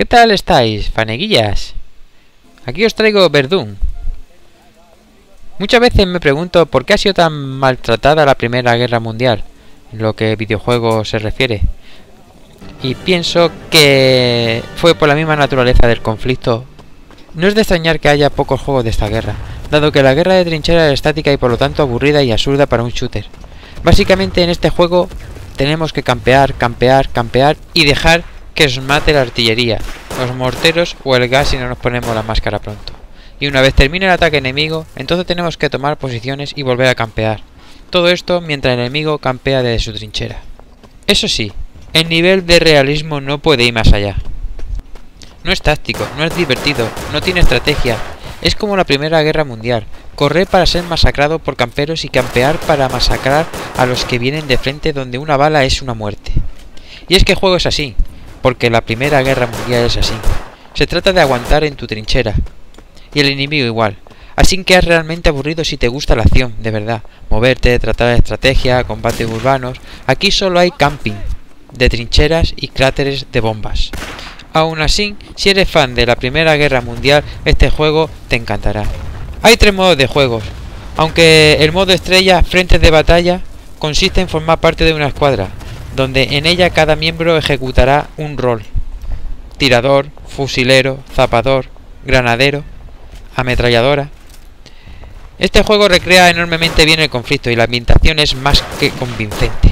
¿Qué tal estáis, faneguillas? Aquí os traigo Verdún. Muchas veces me pregunto por qué ha sido tan maltratada la Primera Guerra Mundial, en lo que videojuegos se refiere. Y pienso que fue por la misma naturaleza del conflicto. No es de extrañar que haya pocos juegos de esta guerra, dado que la guerra de trinchera era estática y por lo tanto aburrida y absurda para un shooter. Básicamente en este juego tenemos que campear, campear, campear y dejar que os mate la artillería, los morteros o el gas si no nos ponemos la máscara pronto. Y una vez termine el ataque enemigo, entonces tenemos que tomar posiciones y volver a campear. Todo esto mientras el enemigo campea desde su trinchera. Eso sí, el nivel de realismo no puede ir más allá. No es táctico, no es divertido, no tiene estrategia. Es como la Primera Guerra Mundial. Correr para ser masacrado por camperos y campear para masacrar a los que vienen de frente donde una bala es una muerte. Y es que el juego es así, porque la Primera Guerra Mundial es así. Se trata de aguantar en tu trinchera. Y el enemigo igual. Así que es realmente aburrido si te gusta la acción, de verdad. Moverte, tratar de estrategia, combates urbanos. Aquí solo hay camping, de trincheras y cráteres de bombas. Aún así, si eres fan de la Primera Guerra Mundial, este juego te encantará. Hay 3 modos de juegos, aunque el modo estrella, frentes de batalla, consiste en formar parte de una escuadra, donde en ella cada miembro ejecutará un rol. Tirador, fusilero, zapador, granadero, ametralladora. Este juego recrea enormemente bien el conflicto y la ambientación es más que convincente.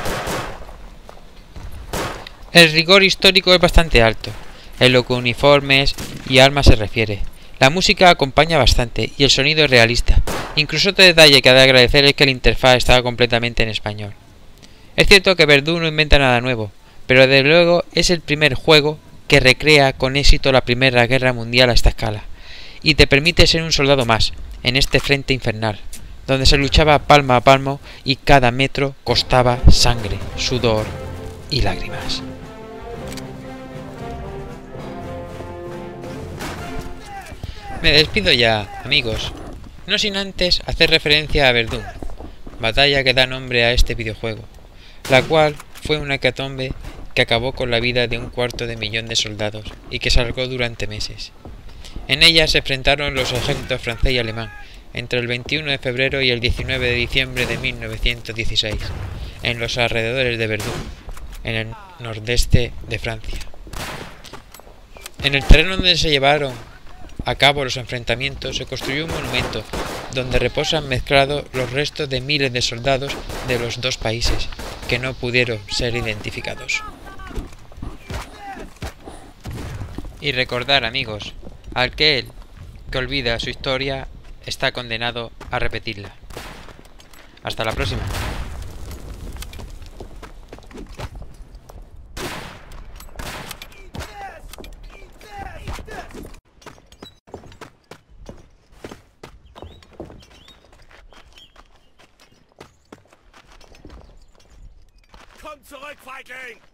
El rigor histórico es bastante alto, en lo que uniformes y armas se refiere. La música acompaña bastante y el sonido es realista. Incluso otro detalle que ha de agradecer es que la interfaz estaba completamente en español. Es cierto que Verdún no inventa nada nuevo, pero desde luego es el primer juego que recrea con éxito la Primera Guerra Mundial a esta escala, y te permite ser un soldado más en este frente infernal, donde se luchaba palmo a palmo y cada metro costaba sangre, sudor y lágrimas. Me despido ya, amigos, no sin antes hacer referencia a Verdún, batalla que da nombre a este videojuego, la cual fue una hecatombe que acabó con la vida de 250.000 de soldados y que se alargó durante meses. En ella se enfrentaron los ejércitos francés y alemán entre el 21 de febrero y el 19 de diciembre de 1916, en los alrededores de Verdún, en el nordeste de Francia. En el terreno donde se llevaron a cabo los enfrentamientos se construyó un monumento donde reposan mezclados los restos de miles de soldados de los dos países que no pudieron ser identificados. Y recordar, amigos, aquel que olvida su historia está condenado a repetirla. Hasta la próxima. Komm zurück, Feigling!